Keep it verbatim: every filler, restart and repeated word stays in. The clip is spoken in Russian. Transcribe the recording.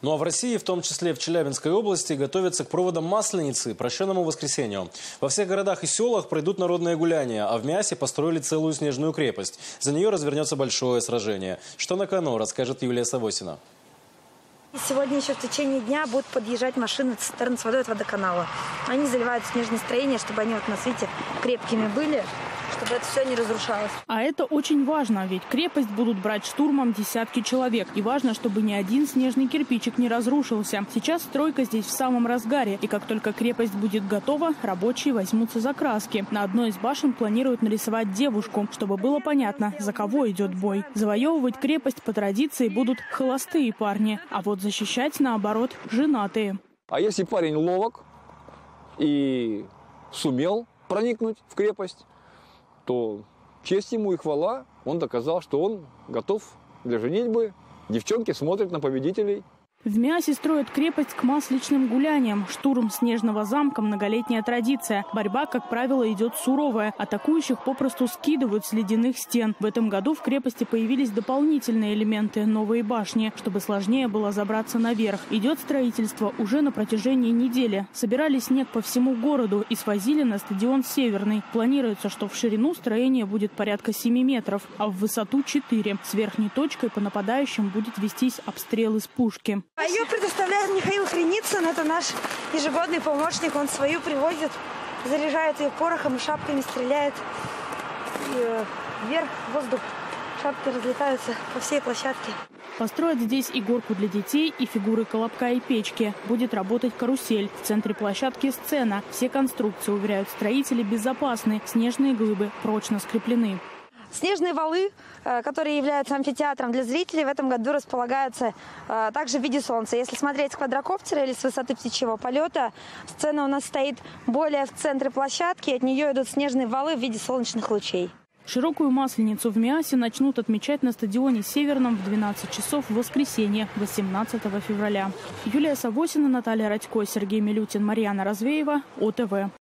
Ну а в России, в том числе в Челябинской области, готовятся к проводам Масленицы, прощенному воскресенью. Во всех городах и селах пройдут народные гуляния, а в Миасе построили целую снежную крепость. За нее развернется большое сражение. Что на кону, расскажет Юлия Савосина. Сегодня еще в течение дня будут подъезжать машины цистерн с водой от водоканала. Они заливают снежные строения, чтобы они, вот на свете, крепкими были, чтобы это все не разрушалось. А это очень важно, ведь крепость будут брать штурмом десятки человек. И важно, чтобы ни один снежный кирпичик не разрушился. Сейчас стройка здесь в самом разгаре. И как только крепость будет готова, рабочие возьмутся за краски. На одной из башен планируют нарисовать девушку, чтобы было понятно, за кого идет бой. Завоевывать крепость по традиции будут холостые парни, а вот защищать, наоборот, женатые. А если парень ловок и сумел проникнуть в крепость, то честь ему и хвала. Он доказал, что он готов для женитьбы. Девчонки смотрят на победителей. В Миасе строят крепость к масличным гуляниям. Штурм Снежного замка – многолетняя традиция. Борьба, как правило, идет суровая. Атакующих попросту скидывают с ледяных стен. В этом году в крепости появились дополнительные элементы – новые башни, чтобы сложнее было забраться наверх. Идет строительство уже на протяжении недели. Собирали снег по всему городу и свозили на стадион Северный. Планируется, что в ширину строение будет порядка семи метров, а в высоту – четыре. С верхней точкой по нападающим будет вестись обстрел из пушки. А ее предоставляет Михаил Хреницын, это наш ежегодный помощник. Он свою привозит, заряжает ее порохом и шапками стреляет. И э, вверх, в воздух, шапки разлетаются по всей площадке. Построят здесь и горку для детей, и фигуры колобка и печки. Будет работать карусель. В центре площадки сцена. Все конструкции, уверяют строители, безопасны. Снежные глыбы прочно скреплены. Снежные валы, которые являются амфитеатром для зрителей, в этом году располагаются также в виде солнца. Если смотреть с квадрокоптера или с высоты птичьего полета, сцена у нас стоит более в центре площадки, от нее идут снежные валы в виде солнечных лучей. Широкую Масленицу в Миасе начнут отмечать на стадионе Северном в двенадцать часов в воскресенье, восемнадцатого февраля. Юлия Савосина, Наталья Радько, Сергей Милютин, Марьяна Развеева, О Т В.